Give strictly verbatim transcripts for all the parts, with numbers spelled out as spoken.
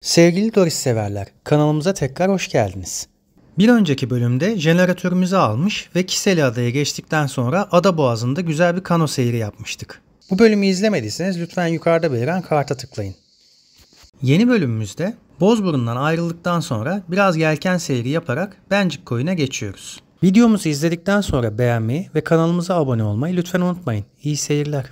Sevgili Doris severler, kanalımıza tekrar hoş geldiniz. Bir önceki bölümde jeneratörümüzü almış ve Kiseli Adaya geçtikten sonra ada boğazında güzel bir kano seyri yapmıştık. Bu bölümü izlemediyseniz lütfen yukarıda beliren karta tıklayın. Yeni bölümümüzde Bozburun'dan ayrıldıktan sonra biraz yelken seyri yaparak Bencik Koyu'na geçiyoruz. Videomuzu izledikten sonra beğenmeyi ve kanalımıza abone olmayı lütfen unutmayın. İyi seyirler.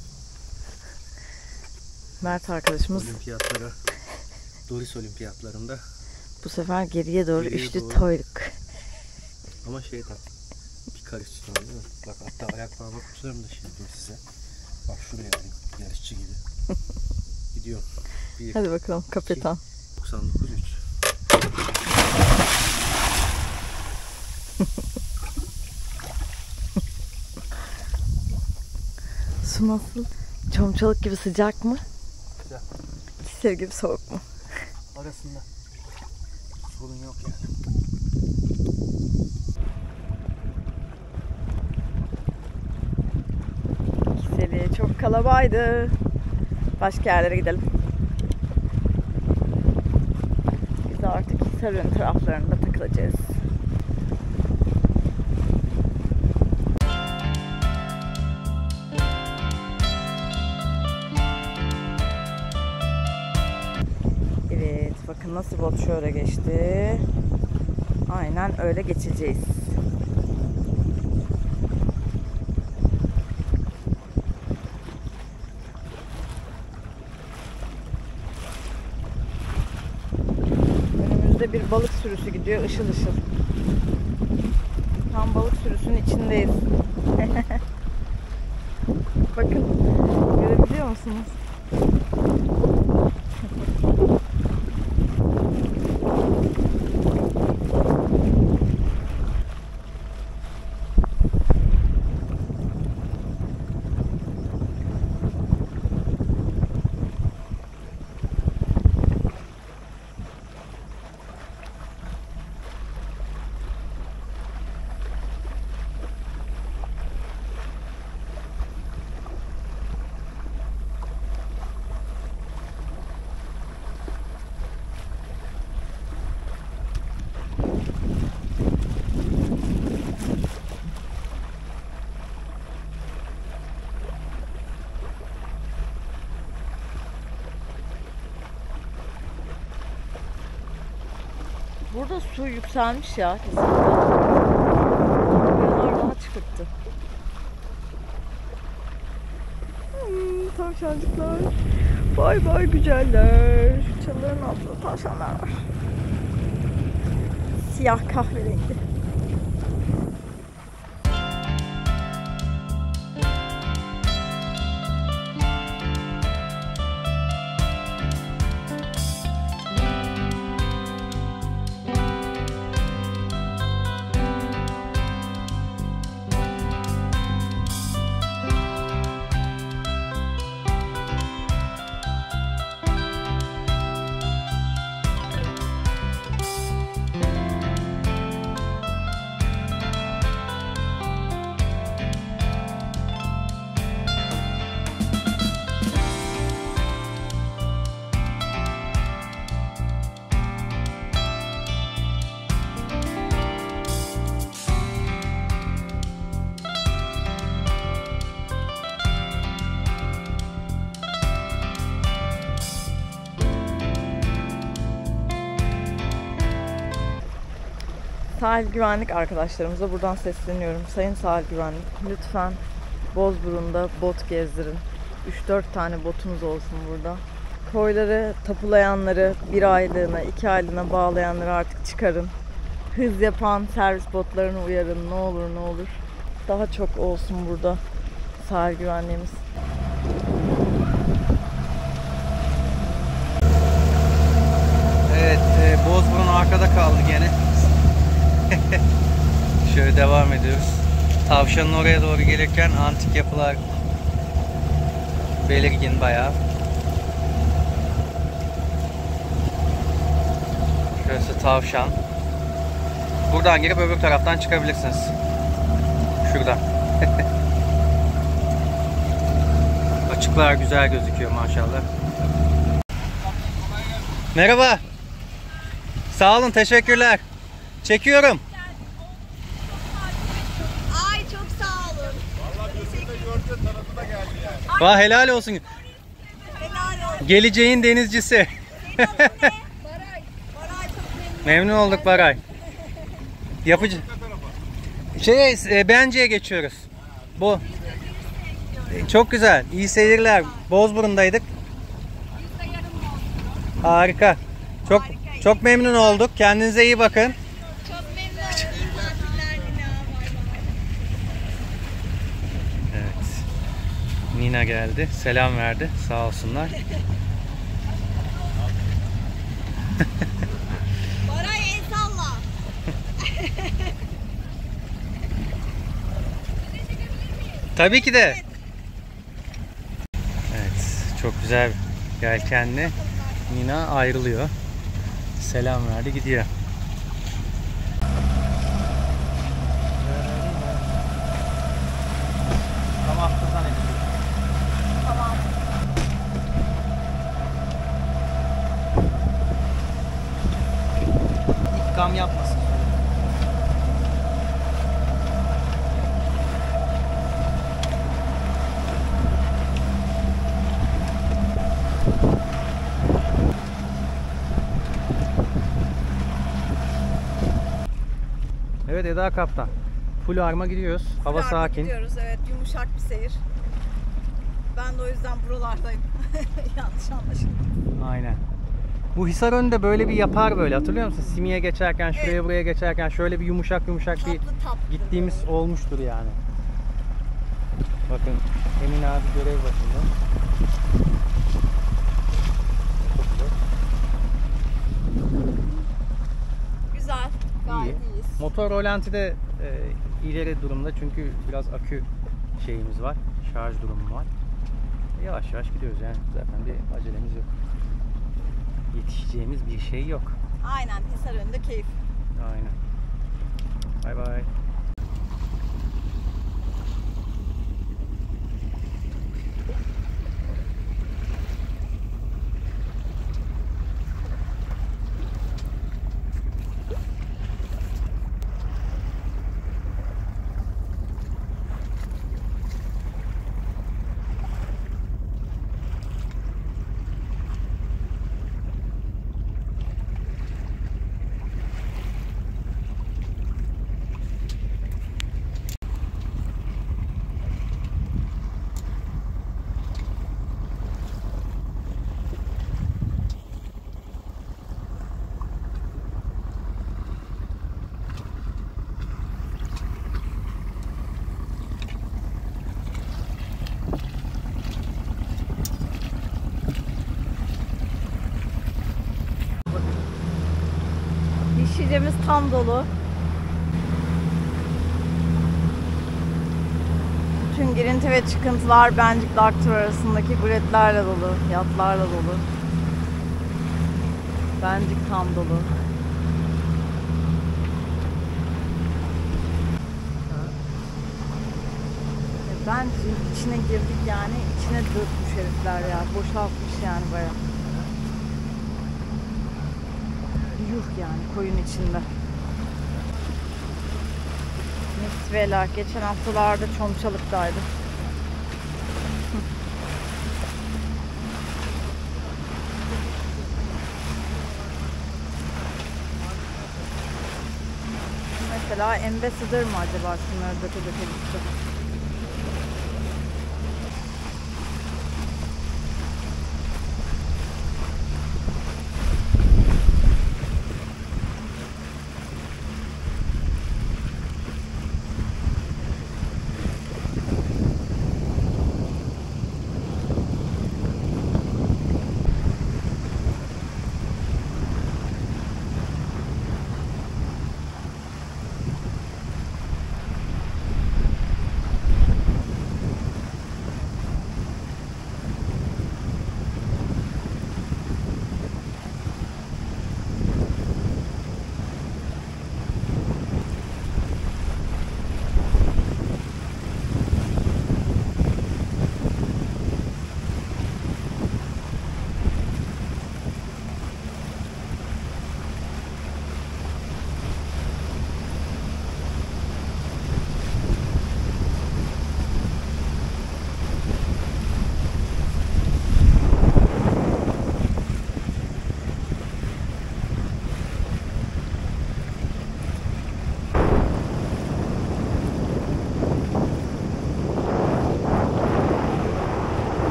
Mert arkadaşımız Olimpiyatlara, Doris olimpiyatlarında bu sefer geriye doğru Geriye üçlü doğru. toyduk. ama şeyden bir karış tutalım değil mi? Bak hatta ayak parmak uçlarımı da şey yapayım size. Bak şuraya alayım, yarışçı gibi. Gidiyorum. bir, Hadi bakalım kapitan. doksan dokuz üç. Su nasıl? Çomçalık gibi sıcak mı? Güzel. Kisel gibi soğuk mu? Arasında sorun yok yani. Kiseli çok kalabaydı. Başka yerlere gidelim. Biz de artık Hisarön taraflarında takılacağız. Evet, bakın nasıl bot şöyle geçti. Aynen öyle geçeceğiz. Önümüzde bir balık sürüsü gidiyor, ışıl ışıl. Tam balık sürüsünün içindeyiz. Bakın, görebiliyor musunuz? Burada su yükselmiş ya kesinlikle. Buralar daha çıkıktı. Hmm, tavşancıklar. Bay bay güzeller. Şu çalıların altında tavşanlar var. Siyah kahverengi. Sahil güvenlik arkadaşlarımıza buradan sesleniyorum. Sayın sahil güvenlik, lütfen Bozburun'da bot gezdirin. üç dört tane botunuz olsun burada. Koyları tapulayanları bir aylığına, iki aylığına bağlayanları artık çıkarın. Hız yapan servis botlarını uyarın. Ne olur ne olur. Daha çok olsun burada sahil güvenliğimiz. Evet, e, Bozburun arkada kaldı gene. Şöyle devam ediyoruz. Tavşanın oraya doğru gelirken antik yapılar belirgin bayağı. Şurası tavşan. Buradan girip öbür taraftan çıkabilirsiniz. Şuradan. Açıklar güzel gözüküyor maşallah. Merhaba. Sağ olun, teşekkürler. Çekiyorum. Ay çok sağ olun. Vallahi birisini de gördü, tanıdı da geldi yani. Vah, helal olsun. Helal olsun. Geleceğin denizcisi. Senin adın ne? Baray. Baray çok memnun. Memnun olduk Baray. Yapıcı. Şey, e, Bencik'e geçiyoruz. Bu. E, Çok güzel. İyi seyirler. Bozburun'daydık. Biz de yarın mı olsun? Harika. Çok çok memnun olduk. Kendinize iyi bakın. Çok memnun oldum. İyi tatiller Nina. Bay bay. Evet. Nina geldi. Selam verdi. Sağ olsunlar. Baray el salla. Tabii ki de. Evet. Çok güzel yelkenli. Nina ayrılıyor. Selam verdi, gidiyor. Tamam, Tamam. İlk gam yapmasın. Evet Eda Kaptan. Full arma gidiyoruz. Hava Yarın sakin. Gidiyoruz evet, yumuşak bir seyir. Ben de o yüzden buralardayım. Yanlış anlaşıldı. Aynen. Bu Hisarönü'nde böyle bir yapar böyle. Hatırlıyor musun? Simiye geçerken, şuraya Evet. buraya geçerken şöyle bir yumuşak yumuşak bir Tatlı tatlı. gittiğimiz böyle. olmuştur yani. Bakın Emin abi görev başında. Çok güzel. Güzel. Gayet İyi. iyiyiz. Motor rolantide e, ileri durumda çünkü biraz akü şeyimiz var. Şarj durumu var. Yavaş yavaş gidiyoruz yani. Zaten bir acelemiz yok. Yetişeceğimiz bir şey yok. Aynen, Hisarönü'nde keyif. Aynen. Bay bay. Şişemiz tam dolu. Bütün girinti ve çıkıntılar Bencik'le Aktur arasındaki guletlerle dolu, yatlarla dolu. Bencik tam dolu. Bencik'in içine girdik yani, içine dökmüş herifler ya, boşaltmış yani bayağı. Yuh yani koyun içinde. Misvela geçen haftalarda Çomçalık'taydı. Mesela Ambassador mı acaba şunları döke döke gitti?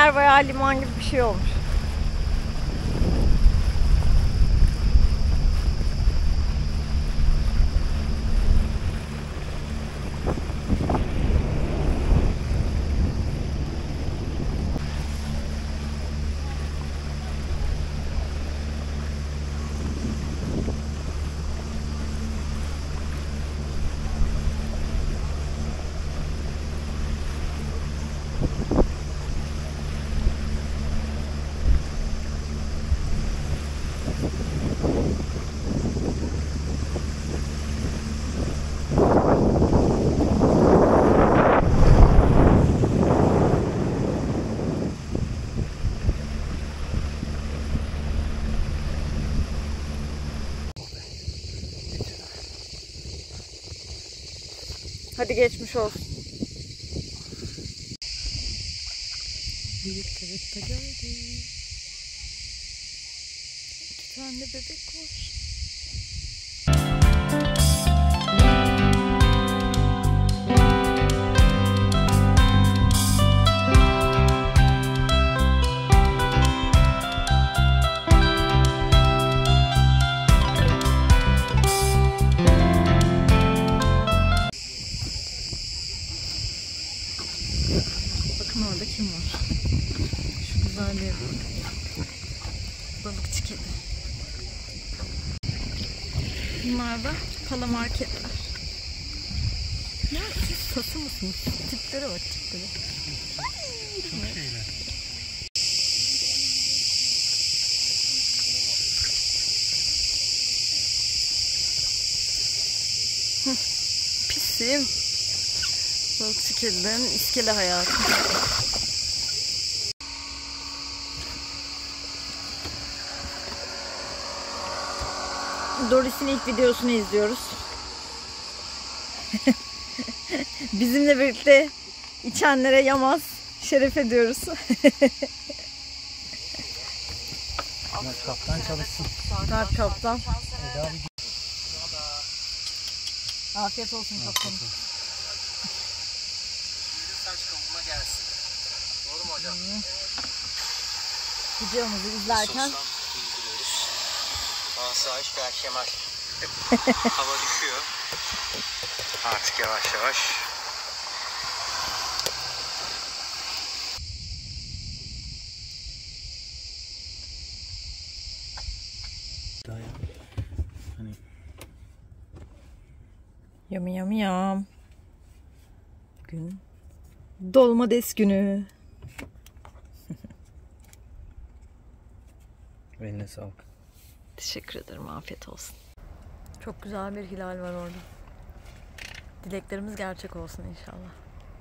yer bayağı liman gibi bir şey olmuş. Hadi geçmiş olsun. Büyük karetta geldi. İki tane bebek var. Bakın orada kim var? Şu güzelliğe bak. Balıkçı kedi. Bunlar da kalamar kediler. Ya siz sası mısınız? Tiplere bak, tiplere. Çok şeyler. Pisim. Balıkçı kedilerin iskele hayatı. Doris'in ilk videosunu izliyoruz. Bizimle birlikte içenlere yamaz şeref ediyoruz. Kaptan çalışsın. Dert kaptan. Afiyet olsun kaptanım. Saç kavurma gelsin. Doğru mu hocam? Videomuzu izlerken Soslam indiriyoruz. Asayiş Berkemal. Hava düşüyor. Artık yavaş yavaş. Hani yam yam yam. Bugün dolmades günü. eline sağlık. Teşekkür ederim. Afiyet olsun. Çok güzel bir hilal var orada. Dileklerimiz gerçek olsun inşallah.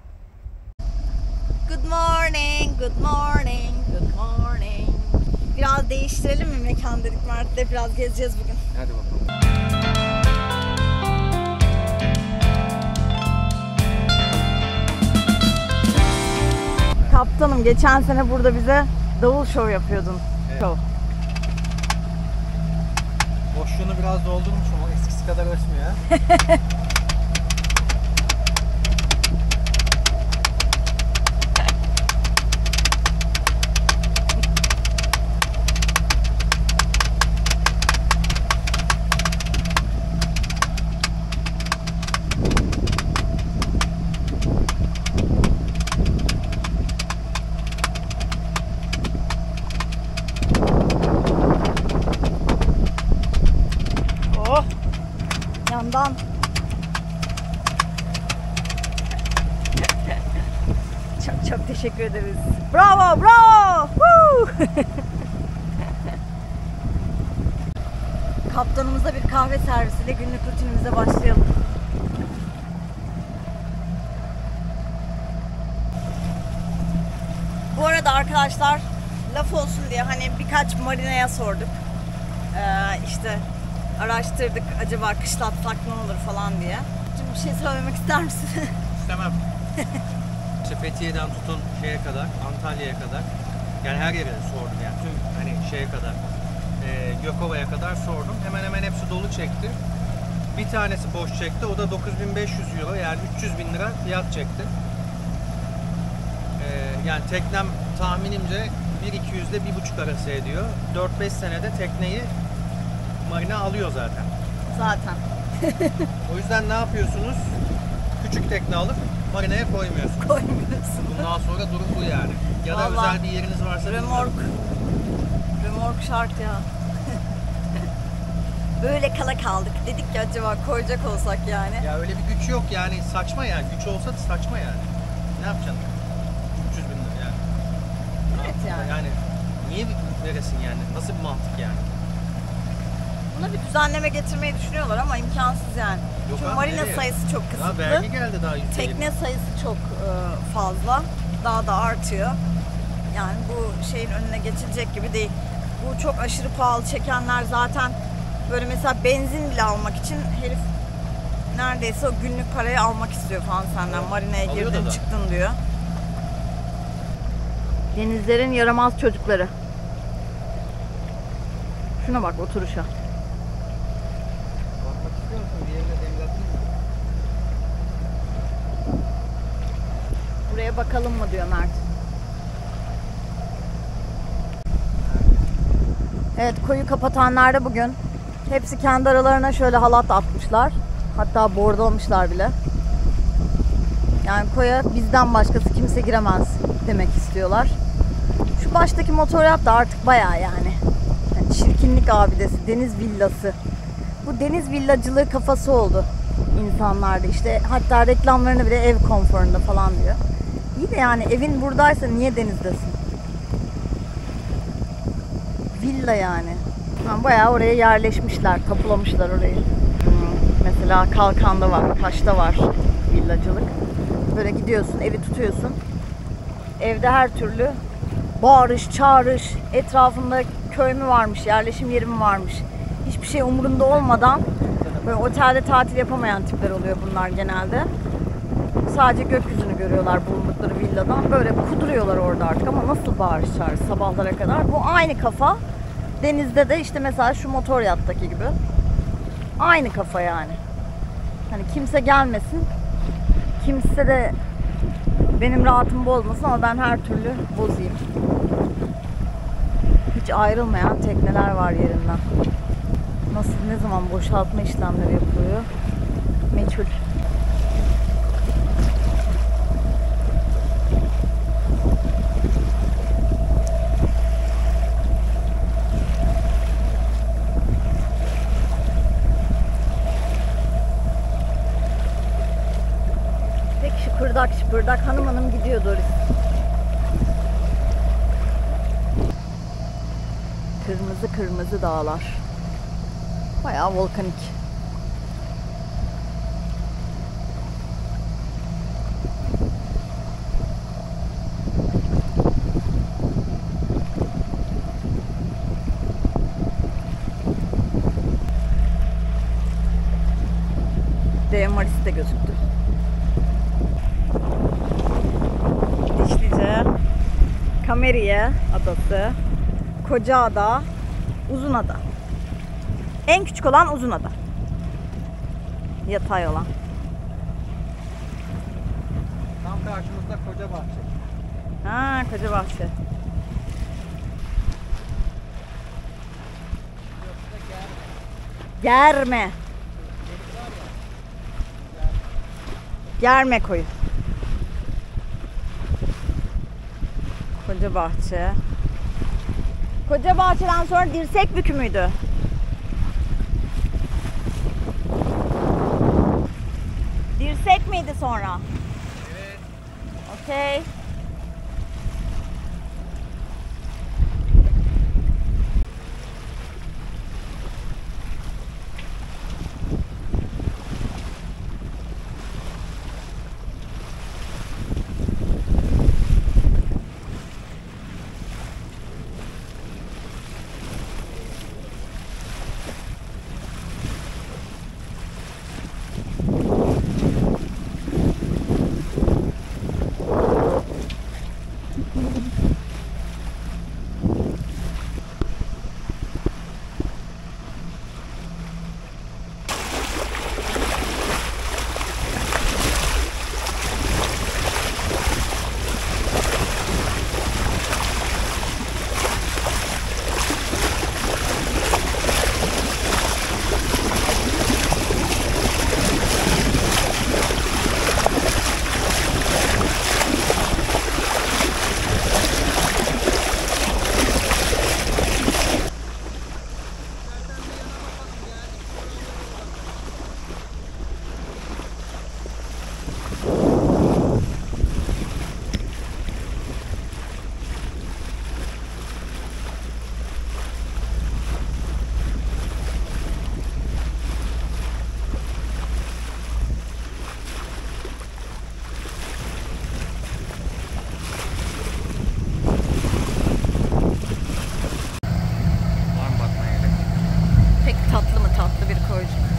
Good morning, good morning, good morning. Biraz değiştirelim mi mekan dedik Mert'le. Biraz gezeceğiz bugün. Hadi bakalım. Kaptanım, geçen sene burada bize davul show yapıyordun. Evet. Show. Boşluğunu biraz doldurmuşum, o eskisi kadar ölçmüyor. Oh! Yandan. Çok çok teşekkür ederiz. Bravo, bravo! Woo! Kaptanımıza bir kahve servisiyle günlük rutinimize başlayalım. Bu arada arkadaşlar, laf olsun diye hani birkaç marinaya sorduk. Ee, işte araştırdık, acaba kışlatsak ne olur falan diye. Şimdi bir şey söylemek ister misin? İstemem. İşte Fethiye'den tutun şeye kadar, Antalya'ya kadar, yani her yere sordum yani tüm hani şeye kadar, e, Gökova'ya kadar sordum. Hemen hemen hepsi dolu çekti. Bir tanesi boş çekti, o da dokuz bin beş yüz euro, yani üç yüz bin lira fiyat çekti. E, yani teknem tahminimce bir iki yüzde bir buçuk arası ediyor. dört beş senede tekneyi marina alıyor zaten. Zaten. O yüzden ne yapıyorsunuz? Küçük tekne alıp marinaya koymuyorsunuz. Koymuyorsun. Bundan sonra durum bu yani. Ya da Vallahi özel bir yeriniz varsa Römork. Römork şart ya. Böyle kala kaldık. Dedik ki acaba koyacak olsak yani. Ya öyle bir güç yok yani, saçma yani. Güç olsa da saçma yani. Ne yapacaksın? üç yüz bin lira yani. Evet yani. Yani niye veresin yani? Nasıl bir mantık yani? Buna bir düzenleme getirmeyi düşünüyorlar ama imkansız yani. Yok Çünkü abi, marina nereye? sayısı çok Daha kısıtlı. vergi geldi daha yüzde yirmi. Tekne sayısı çok e, fazla. Daha da artıyor. Yani bu şeyin önüne geçilecek gibi değil. Bu çok aşırı pahalı çekenler zaten böyle mesela benzin bile almak için herif neredeyse o günlük parayı almak istiyor falan senden. Marinaya Alıyor girdin da da. çıktın diyor. Denizlerin yaramaz çocukları. Şuna bak oturuşa. Bakmak istiyor musun? Bir yerine devletli mi? Buraya bakalım mı diyor Mert. Evet, koyu kapatanlar da bugün. Hepsi kendi aralarına şöyle halat atmışlar. Hatta bordalamışlar bile. Yani koya bizden başkası kimse giremez demek istiyorlar. Şu baştaki motoryat da artık bayağı yani. Yani çirkinlik abidesi, deniz villası. Bu deniz villacılığı kafası oldu insanlarda. İşte hatta reklamlarını bile ev konforunda falan diyor. İyi de yani evin buradaysa niye denizdesin? Villa yani. Yani bayağı oraya yerleşmişler, kapulamışlar orayı. Hmm, mesela Kalkan'da var, Kaş'ta var villacılık. Böyle gidiyorsun, evi tutuyorsun. Evde her türlü bağırış, çağırış, etrafında köy mü varmış, yerleşim yeri mi varmış. Hiçbir şey umurunda olmadan böyle otelde tatil yapamayan tipler oluyor bunlar genelde. Sadece gökyüzünü görüyorlar bulundukları villadan. Böyle kuduruyorlar orada artık ama nasıl bağırış çağırış sabahlara kadar. Bu aynı kafa. Denizde de işte mesela şu motor yattaki gibi. Aynı kafa yani. Hani kimse gelmesin. Kimse de benim rahatımı bozmasın ama ben her türlü bozayım. Hiç ayrılmayan tekneler var yerinden. Nasıl, ne zaman boşaltma işlemleri yapılıyor? Meçhul. Şıpırdak şıpırdak hanım hanım gidiyor Doris. Kırmızı kırmızı dağlar. Bayağı volkanik. D Maris de gözüktü. Dişlice, Kameriye Adası, Kocaada, Uzunada. En küçük olan Uzunada. Yatay olan. Tam karşımızda koca bahçe. Ha, Kocabahçe. Germe. Germe koyu. Kocabahçe. Kocabahçe'den sonra Dirsekbükü müydü? Dirsek miydi sonra? Evet. Okey.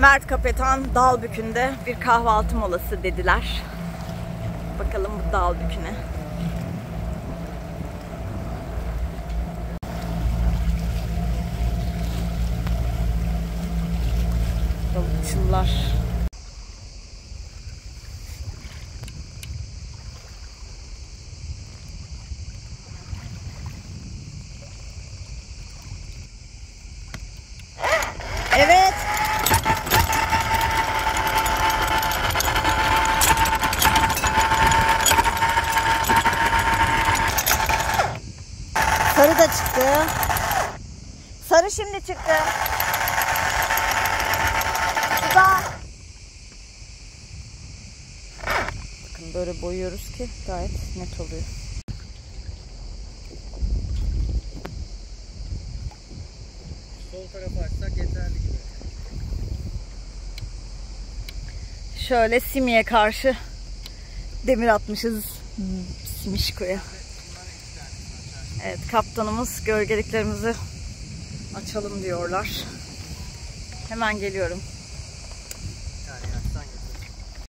Mert Kapetan Dalbükü'nde bir kahvaltı molası dediler. Bakalım bu Dalbükü'ne. Balıkçılar. Evet. Sarı da çıktı. Sarı şimdi çıktı. Güzel. Bakın böyle boyuyoruz ki gayet net oluyor. Sol tarafa açsak yeterli gibi. Şöyle Simi'ye karşı demir atmışız Simişko'ya. Evet, kaptanımız gölgeliklerimizi açalım diyorlar. Hemen geliyorum.